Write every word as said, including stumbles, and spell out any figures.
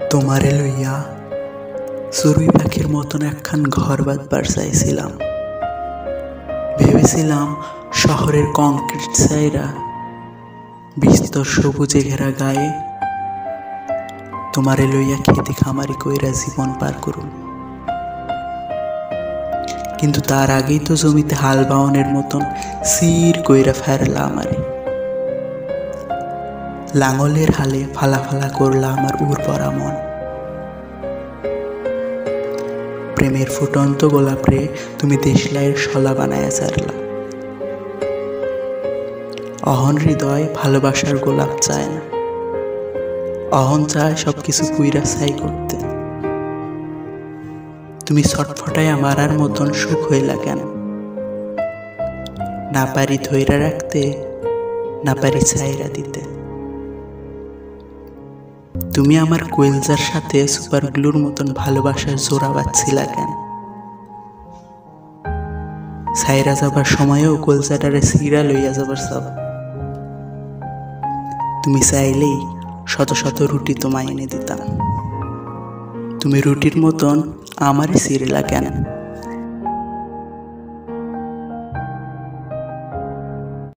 তোমারে লইয়া চড়ুই পাখির মতন একখান ঘর বাঁধবার চাইছিলাম। ভেবেছিলাম শহরের কংক্রিট ছাইরা বিস্তর সবুজে ঘেরা গায়ে তোমারে লইয়া খেতে খামারি কইরা জীবন পার করুন। কিন্তু তার আগেই তো জমিতে হাল বাওনের মতন সির কইরা ফেরলা আমারে। লাঙলের হালে ফালা ফালা করলা আমার উর্বরা মন। প্রেমের ফুটন্ত গোলাপরে তুমি দেশলাইয়ের শলা বানায়া ছাড়লা। অহন হৃদয় ভালোবাসার গোলাপ চায় না, অহন চায় সবকিছু পুইরা ছাই করতে। তুমি ছটফটাইয়া মারার মতন সুখ হইলা কেন? না পারি ধইরা রাখতে, না পারি ছাইরা দিতে। তুমি আমার কইলজার সাথে সুপার গ্লুর মতন ভালোবাসার জোড়া বাঁধছিলা কেন? ছাইরা যাবার সময়ও কলজাটারে সিরা লইয়া যাবার সব। তুমি চাইলেই শত শত রুটি তোমায় এনে দিতাম। তুমি রুটির মতন আমারই সিরেলা কেন?